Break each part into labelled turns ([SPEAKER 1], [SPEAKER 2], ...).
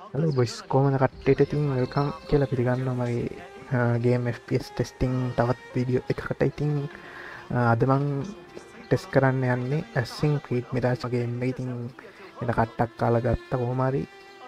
[SPEAKER 1] Hello boys කොහොමද කට්ටියට ඉතින් වෙල්කම් කියලා පිළිගන්නවා මගේ ගේම් FPS ටෙස්ටිං තවත් වීඩියෝ එකකට. ඉතින් අද මං ටෙස්ට් කරන්න යන්නේ ඇසින් ක්‍රීඩ් මිරාජ් ගේම් එක. ඉතින් එන කට්ටක් කාලා ගත්තා කොහොම හරි.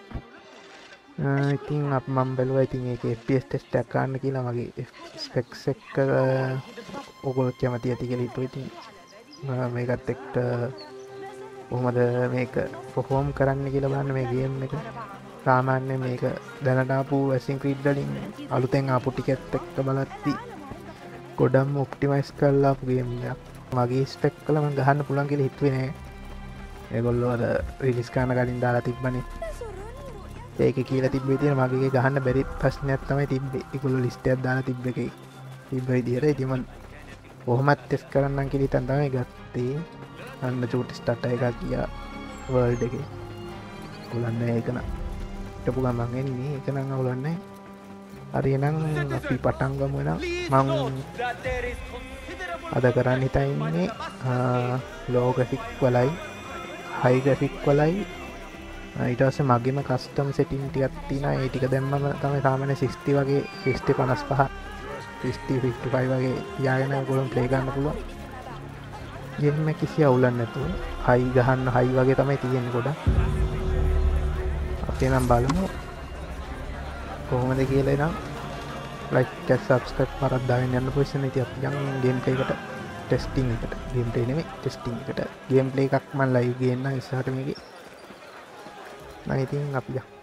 [SPEAKER 1] ඉතින් මම බැලුවා ඉතින් ඒක FPS ටෙස්ට් එකක් ගන්න කියලා මගේ ස්පෙක්ස් එක ඔයගොල්ලෝ කැමති ඇති කියලා හිතුවා. ඉතින් මේකත් එක්ක කොහොමද මේක පර්ෆෝම් කරන්න කියලා බලන්න මේ ගේම් එක. සාමාන්‍ය මේක දැනට ආපු ඇසින් ක්‍රීඩ් වලින් අලුතෙන් ආපු ටිකෙත් එක්ක බලද්දි ගොඩක්ම ඔප්ටිමයිස් කරලා ආපු ගේම් එකක්. මගේ ස්පෙක් වල මම ගහන්න පුළුවන් කියලා හිතුවේ නෑ. ඒගොල්ලෝ අර රිලීස් කරන කලින් දාලා තිබ්බනේ. ඒකේ කියලා තිබ්බේ තියෙන මගේ එක ගහන්න බැරි ප්‍රශ්නයක් තමයි තිබ්බේ. ඒගොල්ලෝ ලිස්ට් එකක් දාලා තිබ්බ එකේ තිබ්බ විදියට. ඉතින් මම කොහොමද ටෙස්ට් කරන්නම් කියලා හිතන් තමයි ගත්තේ. අන්න චූටි ස්ටාර්ට් එකක් ගියා වර්ල්ඩ් එකේ. උලන්නේ ඒක නා ටපු ගමන් එන්නේ ඒක නම් අවුලන්නේ. හරි එහෙනම් අපි පටන් ගමු. එහෙනම් මම අද කරන්න හිතන්නේ ලෝ ග්‍රැෆික් වලයි හයි ග්‍රැෆික් වලයි ඊට පස්සේ මගේම කස්ටම් සෙටින් ටිකක් තියෙනවා. ඒ ටික දැම්මම තමයි සාමාන්‍ය 60 වගේ 60 55 60 55 වගේ තියාගෙන ඔයගොල්ලෝ ප්ලේ ගන්න පුළුවන්. ගේම් එක කිසි අවුලක් නැතුව හයි ගහන්න හයි වගේ තමයි තියෙන්නේ ගොඩක්. අපි නම් බලමු කොහොමද කියලා. එනම් ලයික් එක සබ්ස්ක්‍රයිබ් කරලා දාගෙන යන්න පොයිසන්. ඉතින් අපි යන් ගේම් ප්ලේ එකට ටෙස්ටිං එකට. ගේම් ප්ලේ නෙමෙයි ටෙස්ටිං එකට. ගේම් ප්ලේ එකක් මම ලයිව් ගේන්න ඉස්සරහට මේකේ. නම් ඉතින් අපි යන්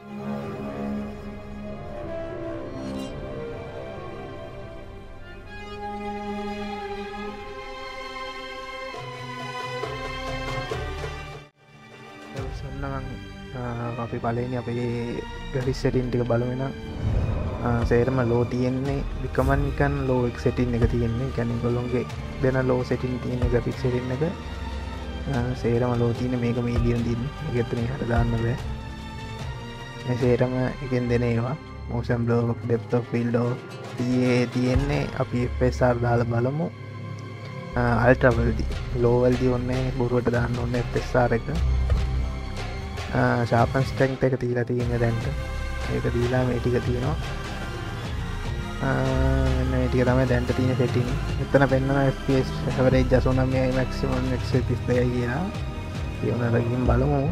[SPEAKER 1] අපි බලන්නේ අපේ ග්‍රැෆික් සෙටින් ටික බලමු. නම් සේරම ලෝ තියෙන්නේ විකමන් නිකන් ලෝ එක සෙටින් එක තියෙන්නේ. ඒ කියන්නේ ඒගොල්ලෝගේ දෙන ලෝ සෙටින් තියෙන ග්‍රැෆික් සෙටින් එක සේරම ලෝ තියෙන්නේ. මේක මීඩියම් තියෙන්නේ. ඒකත් මෙහාට දාන්න බෑ. මේ සේරම එකෙන් දෙන ඒවා motion blur depth of field තියෙන්නේ. අපි FSR දාලා බලමු. ultra වලදී low වලදී ඔන්නේ බොරුවට දාන්න ඕනේ FSR එක. ශාපන් ස්ට්‍රෙන්ග්ත් එක තියලා තියෙන්නේ දැන්ට. ඒක දීලා මේ ටික තියෙනවා. මේ ටික තමයි දැන්ට තියෙන සෙටින්. මෙතන පෙන්නන FPS average 89යි maximum 132යි කියලා. ඊවනරකින් බලමු.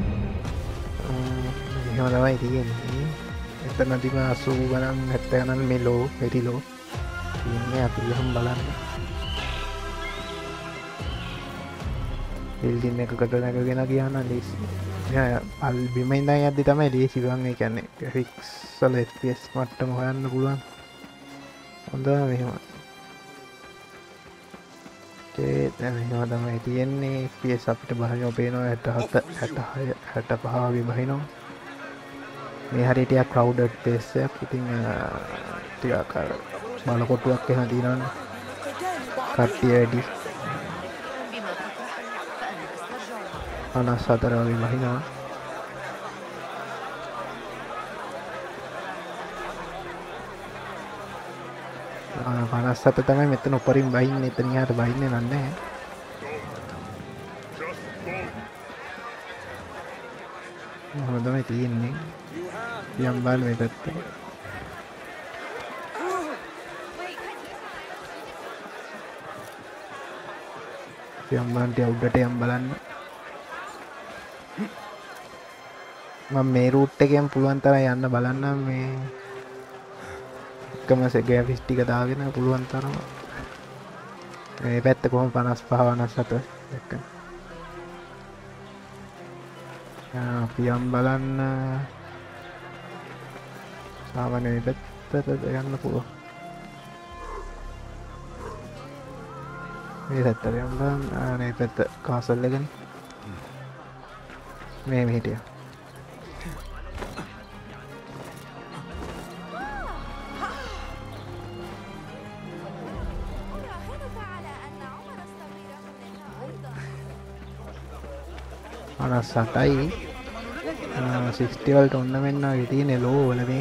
[SPEAKER 1] එහෙම තමයි තියෙන්නේ. එතන තිබ්බ 80 ගණන් 70 ගණන් මේ low very low ඉන්නේ. අපි එහෙම බලන්න. බිල්ඩින් එකකට නැගගෙන ගියා නම් ලීස් අල් බිම ඉඳන් යද්දි තමයි ලීසි ගන්න. ඒ කියන්නේ ග්‍රැෆික්ස් වල FPS මට්ටම හොයන්න පුළුවන්. හොඳයි මෙහෙම. ඒ දැන් මෙහෙම තමයි තියෙන්නේ. FPS අපිට බහිනවා පේනවා 67 66 65 වගේ බහිනවා. මේ හරියට ටිකක් crowded place එකක්. ඉතින් ටිකක් බලකොටුවක් එහෙම තියෙනවනේ. කට්ටිය වැඩි 54 වගේ බහිනවා. පනස්සත තමයි මෙතන උපරින් බහින්නේ. එතන එහාට බහින්නේ නැහැ. මොකද තමයි තියෙන්නේ. යම් බාල මේ පැත්තේ. යම් බාන්ටි උඩට යම් බලන්න. මම මේ රූට් එකෙන් පුළුවන් තරම් යන්න බලන්නම්. මේ එකම ග්‍රැෆික්ස් ටික දාගෙන පුළුවන් තරම. මේ පැත්ත කොහොම 55 57 දැක්කම. අපි යම් බලන්න. සාමාන්‍ය මේ පැත්තට යන්න පුළුවන්. මේ පැත්තට යම් බලන්න. මේ පැත්ත කාසල් එකනේ. මේ මෙහෙට සටයි 60 වලට ඔන්න මෙන්න වගේ තියෙන ලෝ වල මේ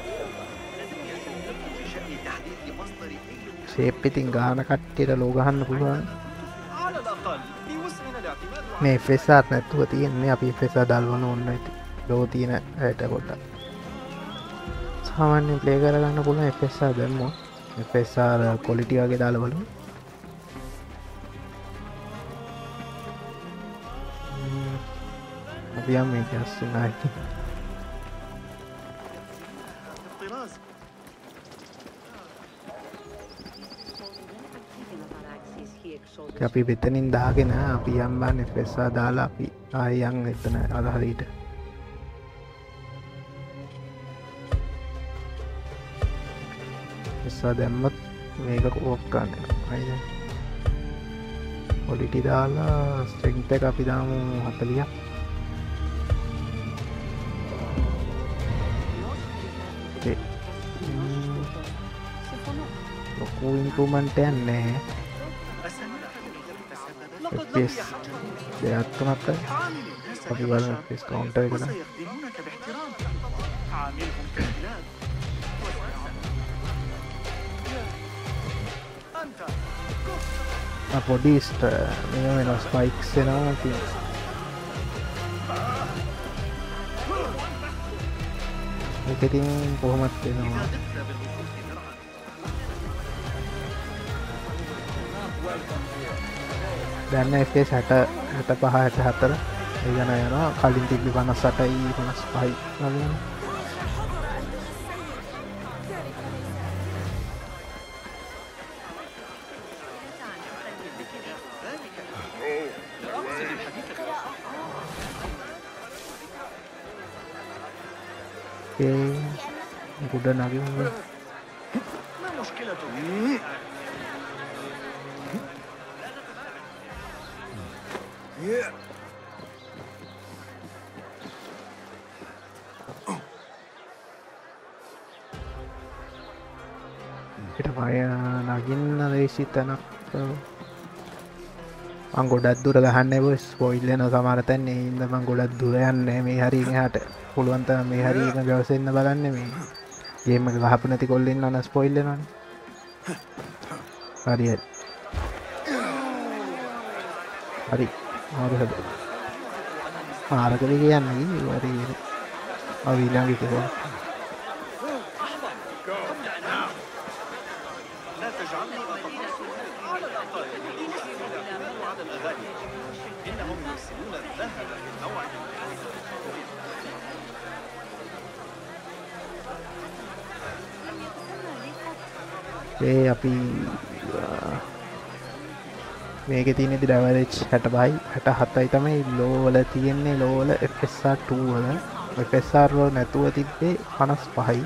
[SPEAKER 1] ෂේප් ඉතින් ගහන කට්ටියට ලෝ ගහන්න පුළුවන්. මේ FSR නැතුව තියෙන්නේ. අපි FSR දාලා ඕන ඉතින් ලෝ තියෙන ඇයට පොඩ්ඩක් සාමාන්‍යයෙන් ප්ලේ කරගන්න පුළුවන් FSR දැම්මොත් FSR quality වගේ දාලා බලමු අපි යම් මේක ඇස්සේ නැහැ අපි මෙතනින් දාගෙන අපි යම් බාන්න FSR දාලා අපි ආයෙ යන් එතන අර හරියට FSR දැම්මත් මේක කෝප් ගන්න අයිද quality දාලා strength එක අපි දාමු 40ක් ලොකු ඉම්ප්‍රූව්මන්ට් එකක් නැහැ FPS දෙයක් තුනක් අපි බලමු FPS කවුන්ටර් එක ගන්න පොඩි මේ වෙන ස්පයික්ස් එනවා ඉතින් මේක ඉතින් කොහොමද වෙනවා දැන් FPS 65 64 ඒ ගණ යනවා කලින් තිබ්බ 58යි 55යි වගේ udah nagi mungkin kita payah nagin dari situ nak ගොඩක් දුර ගහන්න බොස් ස්පොයිල් වෙනවා සමහර තැන් ඒ හින්දා මම ගොඩක් දුර යන්නේ මේ හරිය එහාට පුළුවන් තරම් මේ හරිය එක ගවසෙන්න බලන්නේ මේ ගේම් එක ගහපු නැති කොල්ල ඉන්නවා නම් ස්පොයිල් වෙනවනේ හරි හරි මාරකද කියන්නේ හරි අපි ළඟ ඉතින් අපි මේකේ තියෙන ඩැමේජ් 65යි 67යි තමයි ලෝ වල තියෙන්නේ ලෝ වල FSR 2 වල FSR වල නැතුව තිබ්බේ 55යි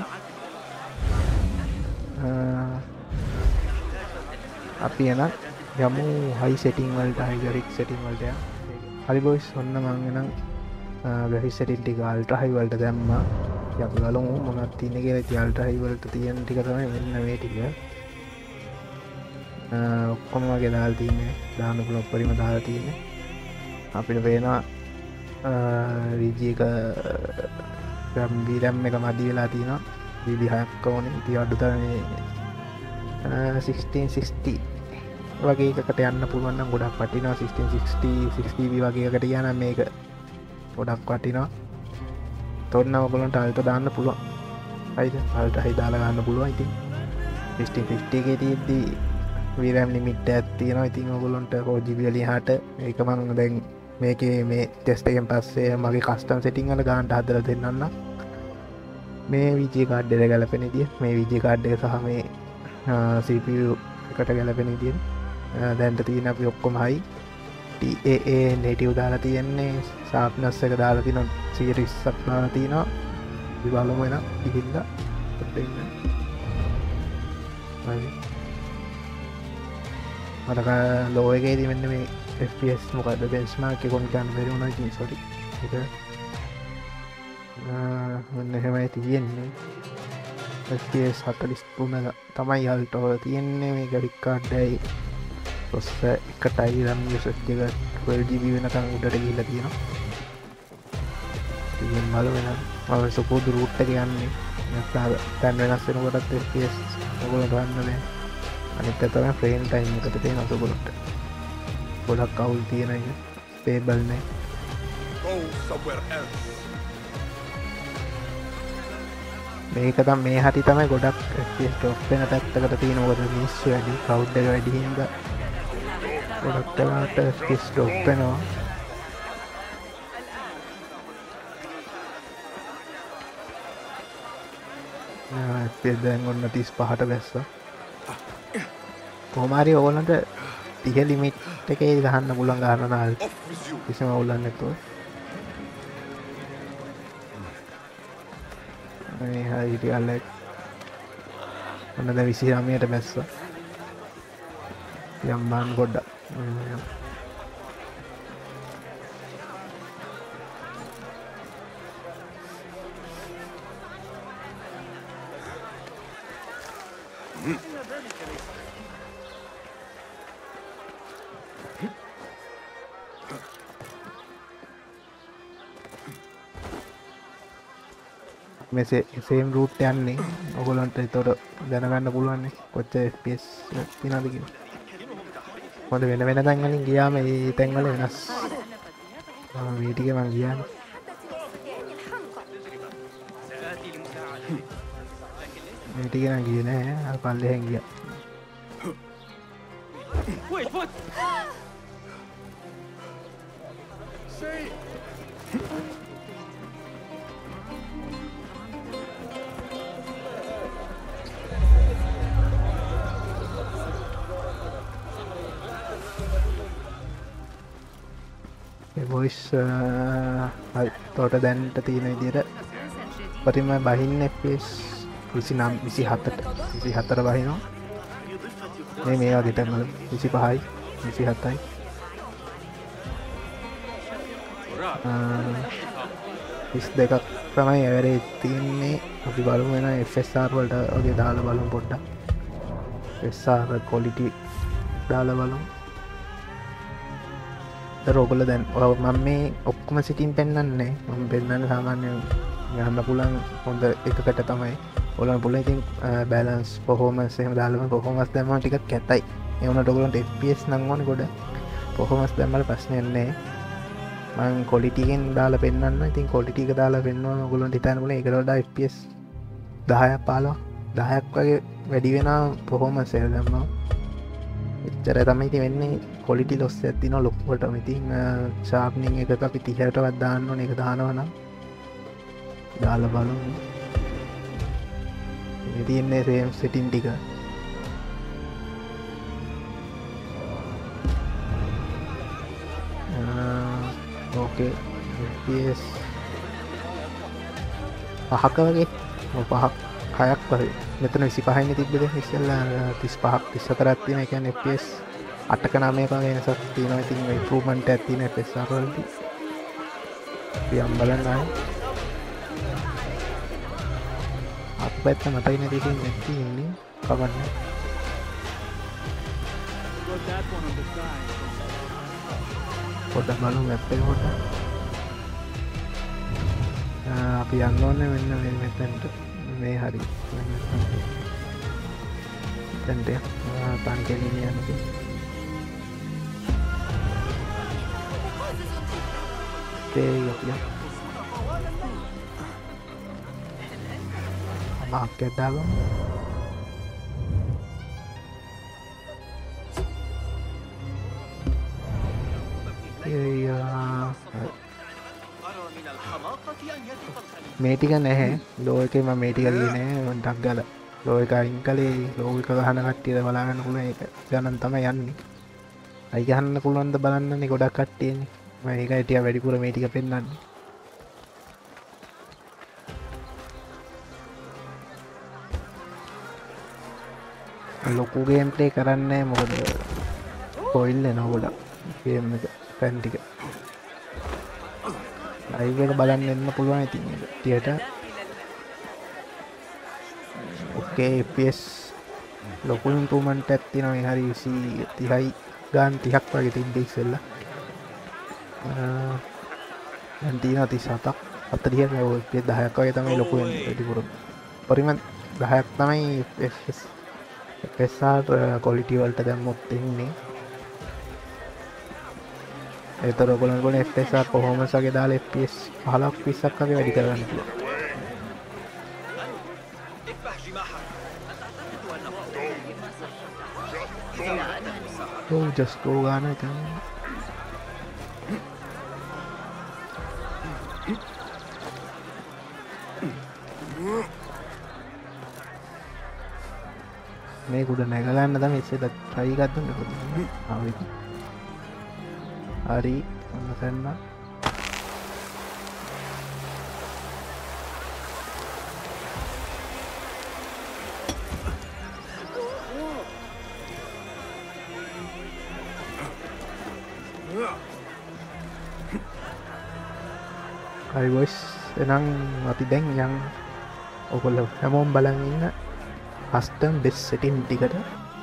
[SPEAKER 1] අපි එන යමු හයි සෙටින් වලට හයි ග්‍රැෆික්ස් සෙටින් වලට හරි බොයිස් ඔන්න මම එනම් ග්‍රැෆික්ස් සෙටින් ටික අල්ට්‍රා හයි වලට දැම්මා අපි බලමු මොනවද තියෙන්නේ කියලා ඉතින් අල්ට්‍රා හයි වලට තියෙන ටික තමයි මෙන්න මේ ටික ඔක්කොම වගේ දාලා තියෙන්නේ දාන්න පුළුවන් පරිම දාලා තියෙන්නේ අපිට පේනවා VG එක VRAM එක මදි වෙලා තියෙනවා VB 6ක් ඕනේ ඉතින් අඩු තරමේ 1660 වගේ එකකට යන්න පුළුවන් නම් ගොඩක් වටිනවා 1660 6GB වගේ එකකට ගියා නම් මේක ගොඩක් වටිනවා තොරණ ඔයගොල්ලන්ට අල්ට්‍රා දාන්න පුළුවන් හරිද අල්ට්‍රා හයි දාලා ගන්න පුළුවන් ඉතින් 1650 එකේ තියෙද්දී VRAM ලිමිට් එකක් තියෙනවා ඉතින් ඔයගොල්ලන්ට 4GB වලින් එහාට ඒක මම දැන් මේකේ මේ ටෙස්ට් එකෙන් පස්සේ මගේ කස්ටම් සෙටින් වල ගන්නට හදලා දෙන්නම් මේ VG කාඩ් එක ගැලපෙන විදිය මේ VG කාඩ් එක සහ මේ CPU එකට ගැලපෙන විදිය දැන්ට තියෙන අපි ඔක්කොම හයි TAA native දාලා තියෙන්නේ sharpness එක දාලා තියෙනවා 120ක් දාලා තියෙනවා අපි බලමු එන ගිහිල්ලා දෙන්න හරි මට ලෝ එකේදී මෙන්න මේ FPS මොකද්ද benchmark එක කොහොමද ගන්න බැරි වුණා ඉතින් sorry ඒක මෙන්න එහෙමයි තියෙන්නේ FPS 43 තමයි අල්ටෝ තියෙන්නේ මේ graphic card එකයි processor එකටයි RAM usage එක 12GB වෙනකන් උඩට ගිහිල්ලා තියෙනවා ඉතින් බලමු වෙන මම සුපුරුදු route එක යන්නේ නැත්නම් දැන් වෙනස් වෙනකොටත් FPS ඔයගොල්ලෝ ගන්න බෑ අනිත් එක තමයි frame time එකට තියෙන ඔයගොල්ලන්ට ගොඩක් අවුල් තියෙන එක stable නෑ මේක තම මේ හරි තමයි ගොඩක් FPS ටොප් වෙන පැත්තකට තියෙන මොකද මිනිස්සු වැඩි ක්‍රවුඩ් එක වැඩි හින්දා ගොඩක් වෙලාවට FPS ටොප් වෙනවා FPS දැන් ඔන්න 35ට බැස්සා කොහොම හරි ඕගොල්ලන්ට 30 ලිමිට් එකේ ගහන්න පුළුවන් ගන්න නාල් කිසිම අවුලක් නැතුව මේ හරි ටිකක් ඔන්න දැන් 29ට බැස්සා යම්මාන් ගොඩක් මේ සේම් රූට් යන්නේ ඔයගොල්ලන්ට ඒතකොට දැනගන්න පුළුවන් කොච්චර FPS තියෙනවද කියලා. මොකද වෙන වෙන තැන් වලින් ගියාම ඒ තැන් වල වෙනස්. මේ ටික මම ගියානේ. මේ ටික නම් ගියේ නෑ. අර පල්ලෙහෙන් ගියා. වොයිස් හරි තෝට දැන්ට තියෙන විදිහට පරිම බහින්න FPS 29 27ට බහිනවා මේ වගේ තැන්වල 25යි 27යි 32ක් තමයි ඇවරේජ් තියෙන්නේ අපි බලමු වෙන FSR වලට වගේ දාලා බලමු පොඩ්ඩක් FSR quality දාලා බලමු රෝගල දැන් මම මේ ඔක්කොම සිටින් පෙන්වන්නේ මම පෙන්වන්නේ සාමාන්‍යයෙන් ගන්න පුළුවන් හොඳ එකකට තමයි ඔයාලම පුළුවන් ඉතින් බැලන්ස් performance එහෙම දාලා performance දැම්මම ටිකක් කැතයි ඒ වුණාට ඔයගොල්ලන්ට FPS නම් ඕනේ ගොඩ performance දැම්මම ප්‍රශ්නයක් නැහැ මම quality එකෙන් දාලා පෙන්වන්න ඉතින් quality එක දාලා පෙන්වනවා ඔයගොල්ලන්ට හිතන්න පුළුවන් ඒකට වඩා FPS 10ක් 15ක් වගේ වැඩි වෙනවා performance එක දැම්මම එච්චර තමයි ඉතින් වෙන්නේ quality loss එකක් තියෙනවා ලොකුවටම ඉතින් sharpening එකක අපි 30ටවත් දාන්න ඕනේ ඒක දානවා නම් දාලා බලමු මේ තියෙන්නේ same setting ටික ඕකේ FPS 5ක වගේ 5ක් 6ක් වගේ මෙතන 25 නේ තිබ්බද ඉස්සෙල්ලා 35ක් 34ක් තියෙන ඒ කියන්නේ FPS 8ක 9ක වගේ වෙනසක් තියෙනවා ඉතින් ඉම්ප්‍රූව්මන්ට් එකක් තියෙන FSR වලදී අපි යම් බලන්න ආයේ අපිට මතයි නැති ඉන්නේ තියෙන්නේ කවන්නේ පොඩ්ඩක් බලමු මැප් එක පොඩ්ඩක් අපි යන්න ඕනේ මෙන්න මෙතනට මේ හරි දැන්ට පන්කෙලින් යන්නේ යකිය මාක්කෙත් දාගමු මේ ටික නැහැ ලෝ එකේ මම මේ ටික ගියේ නෑ මම ඩක් ගාලා ලෝ එක අයින් කළේ ලෝ එක ගහන කට්ටියද බලා ගන්න පුළුවන් ඒක ගණන් තමයි යන්නේ අයි ගහන්න පුළුවන්ද බලන්නනේ ගොඩක් කට්ටියනේ මම ඒකයි ටික වැඩිපුර මේ ටික පෙන්නන්නේ ලොකු ගේම් ප්ලේ කරන්නේ මොකද ස්පොයිල් වෙනවා ගොඩක් ගේම් එක ෆැන් ටික ලයිව් එක බලන්න එන්න පුළුවන් ඉතින් ටියට ඕකේ FPS ලොකු ඉම්ප්‍රූව්මන්ට් එකක් තියෙනවා මේ හරි 30යි ගාන 30ක් වගේ තිබ්බේ ඉස්සෙල්ලා දැන් තියෙනවා 37ක් 40ක් ඔය FPS 10ක් වගේ තමයි ලොකු වෙන්නේ වැඩිපුර පරිමාණ 10ක් තමයි FSR quality වලට දැම්මොත් එන්නේ ඒතර ඔයගොල්ලෝ FSR performance වගේ දාලා FPS 15ක් 20ක් වගේ වැඩි කරගන්න පුළුවන් Oh, just go ගන්න එක. මේ උඩ නැගලන්න තමයි ඉස්සෙල්ලා try එකක් දුන්න පොඩි. ආවෙත්. හරි ඔන්න කරන්න. හරි boys එහෙනම් අපි දැන් යන් ඔයගොල්ලෝ හැමෝම බලන් ඉන්න custom base setting ටිකට.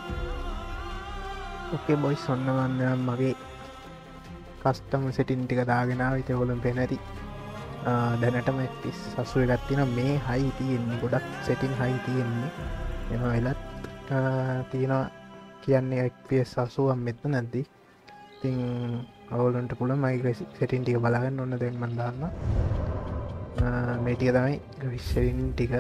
[SPEAKER 1] okay boys ඔන්න මම මගේ custom setting ටික දාගෙන ආවා. ඉතින් ඔයගොල්ලෝ පේන ඇති දැනටම FPS 80 එකක් තියෙනවා. මේ high තියෙන්නේ ගොඩක් setting high තියෙන්නේ. එම වෙලත් තියෙනවා කියන්නේ FPS 80ක් මෙතන නැද්දි. ඉතින් ඔයගොල්ලන්ට පුළුවන් මගේ setting ටික බලාගන්න. ඕන දැන් මම දාන්න මේ ටික තමයි setting ටික.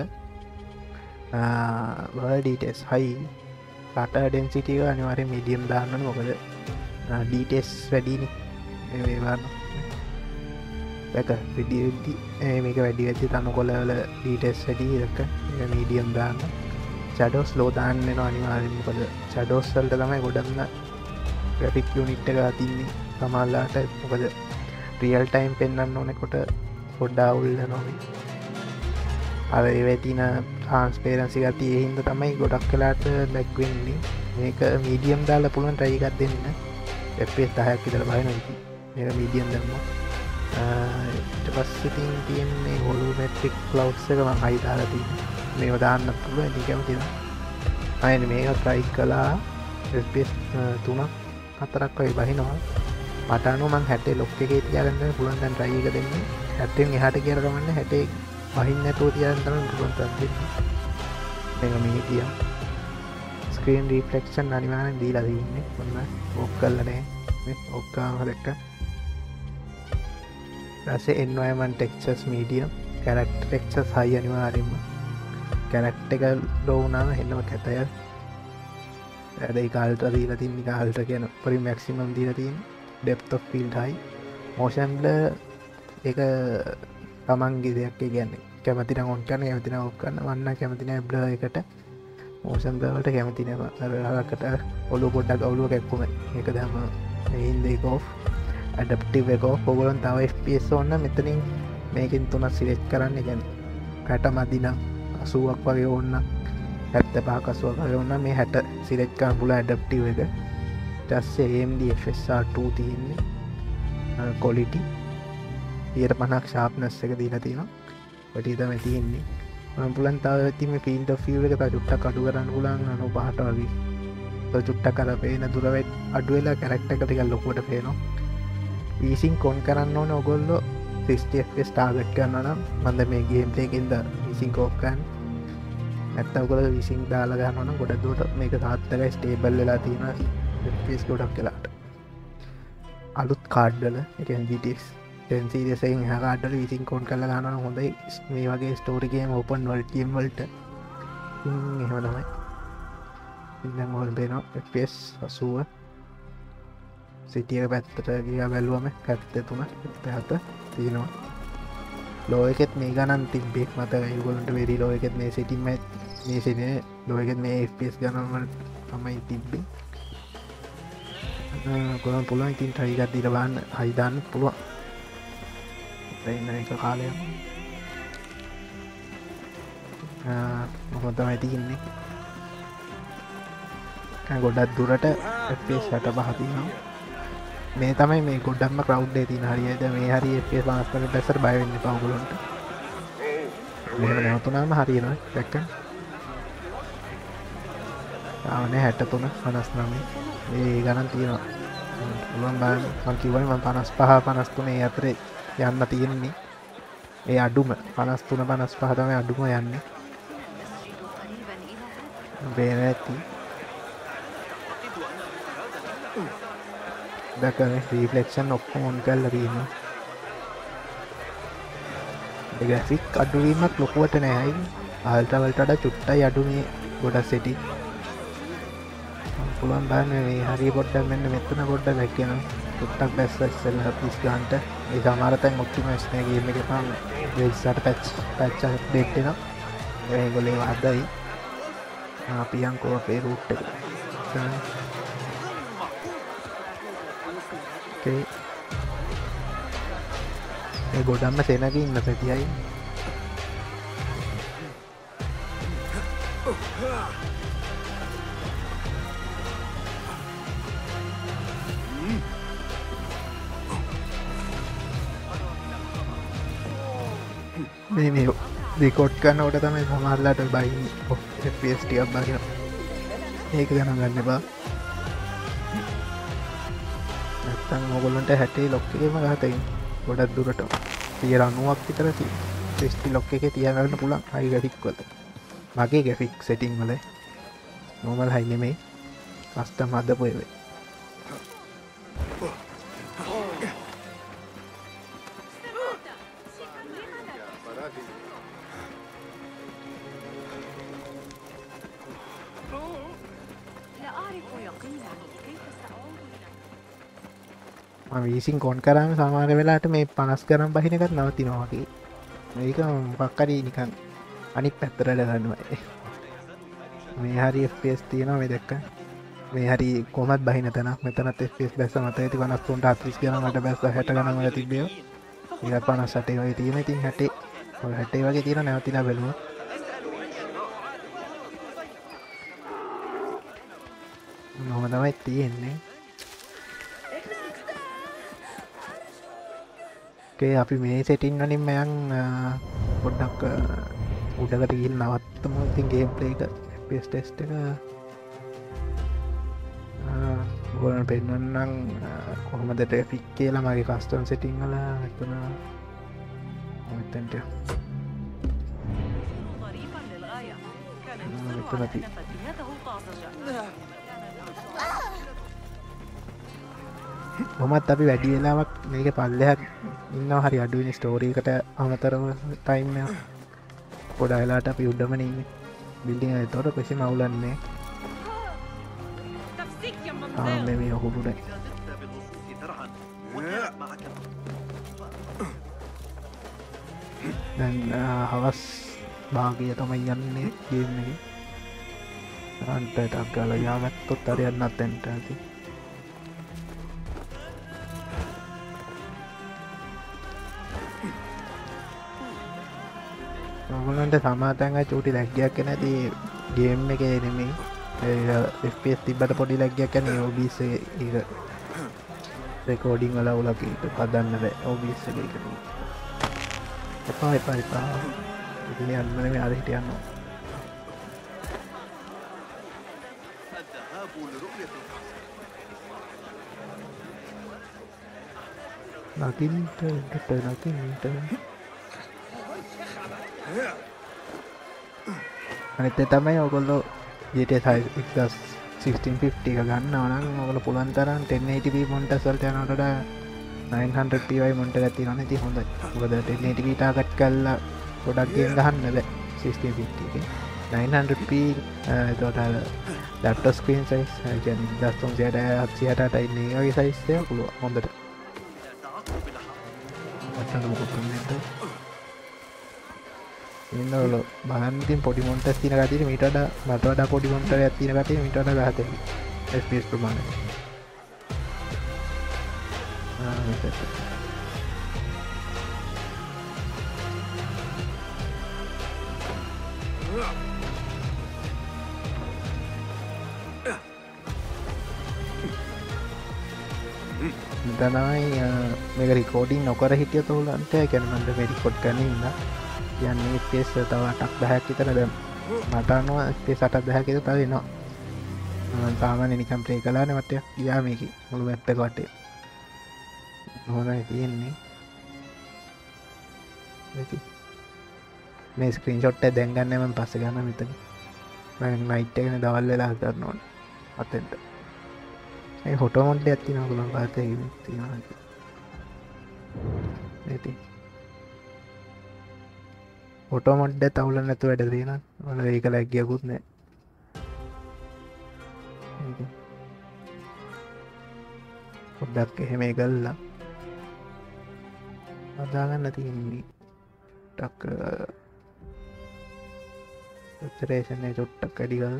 [SPEAKER 1] word details high, data density එක අනිවාර්යෙන් medium දාන්න ඕනේ. මොකද details වැඩිනේ මේ වේවන. ඒක වැඩි මේක වැඩි වෙද්දි තනකොළ වල details වැඩි එක medium දාන්න. shadows slow දාන්න වෙනවා අනිවාර්යෙන්. මොකද shadows වලට තමයි ගොඩක්ම graphic unit එක අතින්නේ සමහරලාට. මොකද real time පෙන්වන්න ඕනේ කොට පොඩ්ඩක් අවුල් වෙනවා. අර ඒවේ තියෙන transparency ගතිය ඒ හින්දා තමයි ගොඩක් වෙලාට lag වෙන්නේ. මේක medium දාලා පුළුවන් try එකක් දෙන්න. FPS 10ක් විතර බහිනවා ඉතින්. මේක medium දැම්මා. ඊට පස්සේ තියෙන්නේ volumetric clouds එක මම high දාලා තියෙනවා. මේව දාන්න පුළුවන් ඉතින් කැමති නම්. අයනේ මේක try කළා FPS 3ක් 4ක් වගේ බහිනවා. මට අනුව මම 60 lock එකේ තියාගන්න පුළුවන්. දැන් try එක දෙන්නේ 60න් එහාට කියලා ගමන්නේ 60 වහින්න නැතුව තියාගන්න තමයි පුළුවන් තරම්. මේක medium screen reflection අනිවාර්යෙන් දීලා තියෙන්නේ. ඔන්න ඕක කරලා නැහැ. මේ ඔක්කොම දැක්ක. ඊපස්සේ environment textures medium, character textures high අනිවාර්යෙන්ම. character එක low වුණාම එන්නම කැතය. ඒක ultra දීලා තින්නේ. ඒක ultra කියන පරි maximum දීලා තියෙන්නේ. depth of field high, motion blur ඒක තමන්ගේ දෙයක්. ඒ කියන්නේ කැමති නම් on කරන්න, කැමති නම් off කරන්න. මන්න කැමති නැහැ blur එකට. motion blur වලට කැමති නැහැ. අර හරකට ඔළුව පොඩ්ඩක් ඔළුව කැක්කුම ඒක දැම්ම මේ ඉන්නේ ඒක off. adaptive එක off. ඔයගොල්ලන් තව FPS ඕන මෙතනින් මේකෙන් තුනක් select කරන්න. ඒ කියන්නේ 60 මදි නම් 80ක් වගේ ඕන නම් 75ක් 80ක් වගේ ඕන නම් මේ 60 select කරන්න පුළුවන් adaptive එක. ඊට පස්සේ AMD FSR 2 තියෙන්නේ. quality 50ක් sharpness එක දීලා තියෙනවා. ඔය තමයි තියෙන්නේ. මම පුළුවන් තව ඉතින් මේ field of view එක තව චුට්ටක් අඩු කරන්න පුළුවන් 95ට වගේ. තව චුට්ටක් අර පේන දුර අඩු වෙලා character එක ටිකක් ලොකුවට පේනවා. V-Sync on කරන්න ඕනේ ඔයගොල්ලෝ 60 fps target කරනවා නම්. මම දැන් මේ gameplay එකෙන්ද V-Sync off කරන්න. නැත්නම් ඔයගොල්ලෝ V-Sync දාලා ගන්නවා නම් ගොඩක් දුරට මේක තාත්තලා stable වෙලා තියෙනවා fps ගොඩක් වෙලාට. අලුත් කාඩ් වල ඒ කියන්නේ GTX 10 series එකෙන් එහා කාඩ් වල V-Sync on කරලා ගන්නවා නම් හොඳයි. මේ වගේ story game open world game වලට එහෙම තමයි. ඉතින් මොකද වෙනවා fps 80 සිටි එක පැත්තට ගියා බැලුවම 73 තියෙනවා. ලෝ එකෙත් මේ ගණන් තිබ්බේ මතකයි. ඒගොල්ලන්ට වෙරි ලෝ එකෙත් මේ setting මේ setting ලෝ එකෙත් මේ fps ගණන් වල තමයි තිබ්බේ. කොහොම පුළුවන් ඉතින් try එකක් දීලා බලන්න. හයි දාන්න පුළුවන්. දැන් මේක කාලයක් මොකද තමයි තියෙන්නේ. ගොඩක් දුරට FPS 65 තියෙනවා. මේ තමයි මේ ගොඩක්ම crowd එකේ තියෙන හරියද. මේ හරිය FPS 50කට දැස්සට බය වෙන්න එපා ඔයගොල්ලන්ට. මේක නැවතුනම හරියනවා. දැක්කම ආවනේ 63 59 මේ ගණන් තියෙනවා. පුළුවන් බලන්න. මම කිව්වනේ මම 55 53 අතරේ යන්න තියෙන්නේ. ඒ අඩුම 53 55 තමයි අඩුම යන්නේ. බේරැති දැකනේ රිෆ්ලෙක්ෂන් ඔක්කොම ඔන් කරලා තියෙනවා. ඒ ග්‍රැෆික් අඩුවීමක් ලොකුවට නැහැ. අල්ට්‍රා වලට වඩා චුට්ටයි අඩු මේ ගොඩක් සෙටින්. පුළුවන් බලන්න මේ හරිය පොඩ්ඩක් මෙන්න මෙතන පොඩ්ඩක් දැක්කෙනවා පොට්ටක් බැස්ස ඉස්සෙල්ලා පිස් ගන්නට ඒ සමහර තැන් ඔප්ටිමයිස් නේ ගේම් එකේ පාන වෙයිසට පැච් අප්ඩේට් වෙනවා ඒගොල්ලෝ ඒව හදයි අපි යන්කෝ අපේ රූට් එකට ඕකේ මේ ගොඩක්ම සෙනග ඉන්න පැතියයි මේ රිකෝඩ් කරනකොට තමයි සමහරලාට බයි FPS ටිකක් බහිනවා ඒක ගණන් ගන්න එපා නැත්තම් ඔයගොල්ලන්ට 60 ලොක් එකේම ගහතයි ගොඩක් දුරට 90ක් විතර ටෙස්ටි ලොක් එකේ තියාගන්න පුළුවන් හයි ග්‍රැෆික් වල මගේ ග්‍රැෆික් සෙටින් වල නෝමල් හයි නෙමෙයි කස්ටම් හදපු ඒවා වීසින් කොන් කරම සමාර වෙලාට මේ 50 ගරම් බහින එකත් නවතිනවා වගේ මේක මොකක් හරි නිකන් අනිත් පැත්තට ගන්නවා මේ හරි FPS තියෙනවා මේ දැක්ක මේ හරි කොහමත් බහින තැනක් මෙතනත් FPS බැස්ස මත ඇති 53 40 ගණන් වලට බැස්ස 60 ගණන් වල තිබ්බේ ඒක 58 වගේ තියෙන ඉතින් 60 ඔය 60 වගේ තියෙන නැවතිලා බැලුවා මොනවද තමයි තියෙන්නේ අපි මේ සෙටින් වලින් මයන් පොඩ්ඩක් උඩකට ගිහින් නවත්තමු ඉතින් ගේම් ප්ලේ එක FPS ටෙස්ට් එක ඔයගොල්ලන්ට පෙන්වන්නම් කොහොමද ට්‍රැෆික් කියලා මගේ කස්ටම් සෙටින් වල මෙතනට කොහොමත් අපි වැඩි වෙලාවක් මේක පල්ලෙහාට ඉන්නවා හරි අඩුවෙන් ස්ටෝරි එකට අමතරව ටයිම් එක පොඩ වෙලාවට අපි උඩමනේ ඉන්නේ බිල්ඩින් එක ඒතකොට කිසිම අවුලක් නැහැ මේ ඔහුුනේ දැන් හවස් භාගය තමයි යන්නේ ගේම් එකේ අන්ට ටක් ගාලා යාගත්තොත් හරි යන්නත් දැන්ට ඇති ඔයගොල්ලන්ට සමාතැන්ග චූටි ලැග්ගයක් නැති ගේම් එකේ නෙමෙයි FPS තිබ්බට පොඩි ලැග්ගයක් යන OBS එක රෙකෝඩින් වල උලක පදන්න බෑ OBS එක එපා ඉතින් යන්න නෙමෙයි අර හිට යනවා නකින්ට අනිත් තමයි ඔයගොල්ලෝ GTA 1650 එක ගන්නවා නම් ඔයගොල්ලෝ පුළුවන් තරම් 1080p මොනිටර්ස් වලට යනකොට වඩා 900py මොනිටර් එකක් තියෙනවා නේ ඉතින් හොඳයි. මොකද 1080p ටාගට් කරලා ගොඩක් ගේම් ගහන්න බෑ 1650 එකේ. 900p එතකොට ලැප්ටොප් ස්ක්‍රීන් සයිස් කියන්නේ 1360 ඉන්නේ ඒ වගේ සයිස් එක පුළුවන් හොඳට. අතන මොකක්ද කියන්නේ? ඉන්නවල බලන්තින් පොඩි මොන්ටර්ස් තියෙන කටියට මීට වඩා මට වඩා පොඩි මොන්ටරයක් තියෙන කටියට මීට වඩා ගහතේ FPS ප්‍රමාණය. තමයි මේක රිකෝඩින් නොකර හිටියොත් උලන්ට කියන්නේ මම මේ රිකෝඩ් කරන්නේ ඉන්න කියන්නේ FPS තව 8ක් 10ක් විතර දැන් මට අනුව FPS 8ක් 10ක් විතර තව එනවා මම සාමාන්‍ය නිකන් ප්ලේ කළානේ මට ගියා මේකේ මුළු මැප් එක වටේ මොනවද තියෙන්නේ මේ ස්ක්‍රීන්ෂොට් එක දැන් ගන්න මම පස්සේ ගන්න මෙතන මම නයිට් එකනේ දවල් වෙලා කරන්න ඕනේ අතෙන්ට ඒ ෆොටෝ මොඩ් එකක් තියෙනවා ඔයගොල්ලෝ පාතේ තියෙනවා ඉතින් ෆොටෝ මොඩ් එක තවුල නැතුව වැඩ තියෙනවා ඔයාලා ඒක ලැග්ගියකුත් නැහැ පොඩ්ඩක් එහෙම කල්ලා අදාගන්න තියන්නේ ටක් උත්තරේෂණය චුට්ටක් අඩිගල්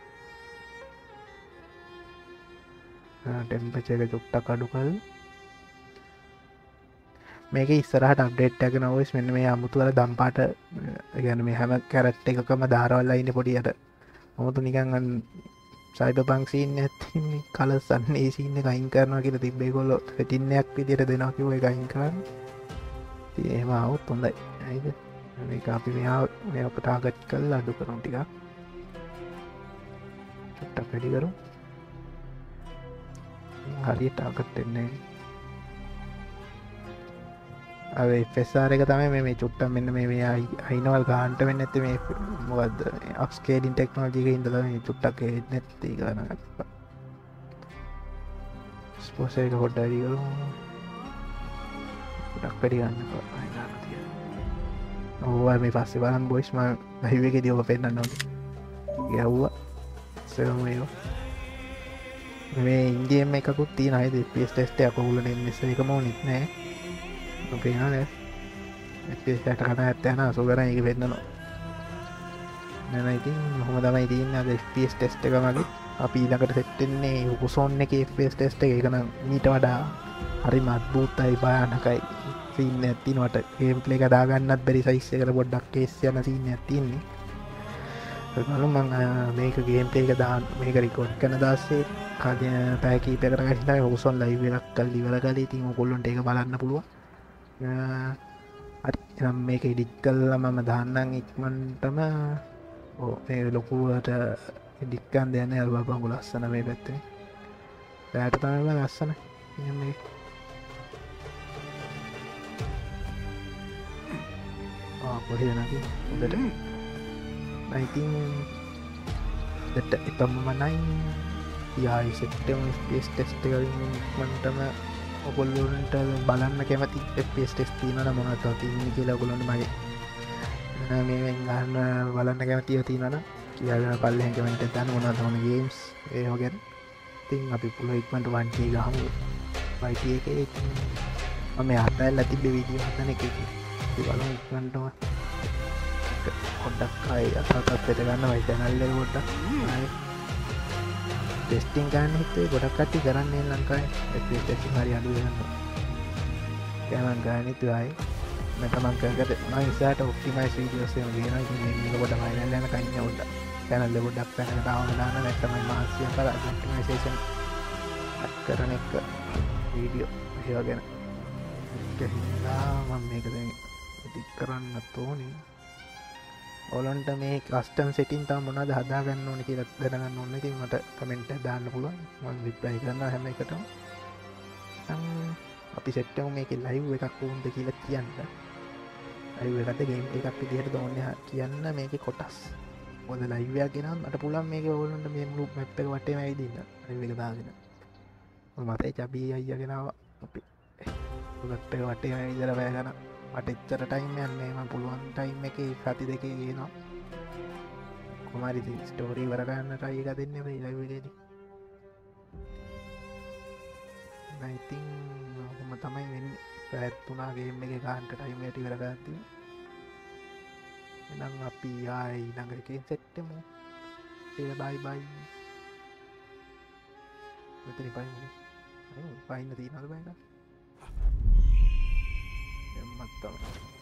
[SPEAKER 1] ටෙම්පච එක චුට්ටක් අඩුකල් මේක ඉස්සරහට අප්ඩේට් ඇක නොවස් මෙන්න මේ අමුතුවල දම්පාට ගැන මේ හැම කැරට් එකකම ධාරවල්ලා ඉන්න පොඩියට මොමුතු නිකන් සයිබ පංක්සිීන්න ඇතින්නේ කල සන්නේ සින්න කයින් කරනවා කියල තිබේ කොල්ලො ටින්නයක් විදියට දෙනවා කිව එකයින් කරන්න ඒම අවුත් හොඳයි ඇයිද මේ අපි මේ අපටාගට් කල් අඩු කරුම් ටික චුට්ටක් වැඩි කරු හරියට ටාගට් එන්නේ ෆෙස්සාර එක තමයි මේ චුට්ටම් මෙන්න මේ අයිනවල් ගාන්ට වෙන්න ඇති මේ මොකද අපස්කේඩින් ටෙක්නෝජික ඉදල මේ චුට්ටක් නැත්ති ගන ස්පෝස එක හොඩ්ඩඩිකරු ඩක් පඩිගන්න ඕවා මේ පස්සේ බලම් බොයිස්ම හිවක දියෝක පෙන්න්න නොද ගැව්වා සමයෝ මේ ඉන්දියම එකකුත් තිය නයිද පිස් ටෙස්ට අපහුලන නිස එකම නිත් නෑ පේනල ට කන ඇත්තයන සුගර එක වෙන්නනවා නැනයිතින් හොම තමයි තියන්න අද ස්පස් ටෙස්ට එක මගේ අපි ඊළඟට සෙට්ටෙන්නේ උකුසෝන්න එක ස්පස් ටෙස්ට එක එකන මීට වඩා හරි මත්බූත්තයි භානකයි සින්න ඇතිනවට ඒම්පලේ කදාගන්නත් බැරි සයිස්ස කර පොඩ්ඩක් කේස් යන සින්න ඇතින්නේ කලු මං මේක ගේම්පලේ එක දාන්න මේක රිකෝඩ් කන දස්සේ කද පැකී පෙකරගට හුසොන් ලයි වෙලක් කල් දිවල කලේ තිම කොල්ලොන්ට එක බලන්න පුළුව අරම් මේක ඉඩික්කල්ල මම දන්නන් ඉක්මන්ටම මේ ලොකුවට ඉඩික්කන් දෙයන්න ඇල්බපංගු ලස්සන මේ පැත්තේ පැට තමල ලස්සන පොහිදනකි උදට නයිතින් දෙට එපම මනයි යායි සෙට්ටම ස්පේස් ටෙස්ට මන්ටම ඔකොල්ලට බලන්න කැමති පේස් ටෙස් තිීනට මොනත් තින්නේ කියලා ගොලොන්න මගේ මේ ගන්න බලන්න කැමතිය තිීනට කියගන පල්ල හැකමට තැන මොනත් හොන ගේම්ස් ඒහොගෙන් තින් අපි පුල ඉක්මට වන්ටේ ගහම වයිටිය එක මම අතල් ඇතිබ විදිිය හතන එක බල ඉක්මටම කොඩ්ඩක් අයි අසාතත්වට ගන්න වයි තැනල්ල ගොඩ්ඩක් ටෙස්ටිං ගන්න හිතේ ගොඩක් කටි කරන්නේ ලංකායි ටෙසි හරි අඩුවන්න කෑමන් ගානිතුයි මෙතමංකකට මයිසට ඔක්ටිමයිස් වීඩියෝසයම ගෙන ගොඩ මයිනල්ලන කන්න ඔොඩ පැනල්ල ගොඩක් පැන ටාවන දාන නැත්තමයි මාසිය කර ටමයිසේෂන් කරන එක වීඩියෝ ඒවා ගැන හිල්ලා මේකද ටික් කරන්න තෝනේ ඔලන්ට මේ කස්ටන් සිටින් තා මොනද හදාගන්න ඕන කියලත් දැනගන්න ඕන්න ති මට කමෙන්ට දාන්න පුළුවන් මන් විප්ලයි කරන්න හැම එකට අපි සෙට්ටම මේක ලයිව් එකක් වුන්ද කියලා කියන්න අයිකට ගේම් එකක් විදිහට දෝන්න කියන්න මේක කොටස් ඔොද ලයිවයක් ගෙනම් අට පුළන් මේක ඔවලන්ට මේ මුලු මැප් එක වටේ ඇයිදින්න අයික දාගෙන මතයි චබී අයියගෙනාව අපි ගත්ත වටේ ඉදර වැෑගන මට එච්චර ටයිම් යන්නේම පුළුවන් ටයිම් එක සති දෙකේ ගේනවා කොමරි ස්ටෝරී වරගන්න ටයික දෙන්න ලයිවිලද නයිතින් හොම තමයි වෙන්න පැත්තුනාගේම එක කාන්ට ටයිම් ඇටි කරගත්ති එනම් අපි ආයි නඟරකින් සෙට්ටමු ඒ බයි බයි මෙතනි පයිමු පයින්න තිීනද බයින්න එමත්තම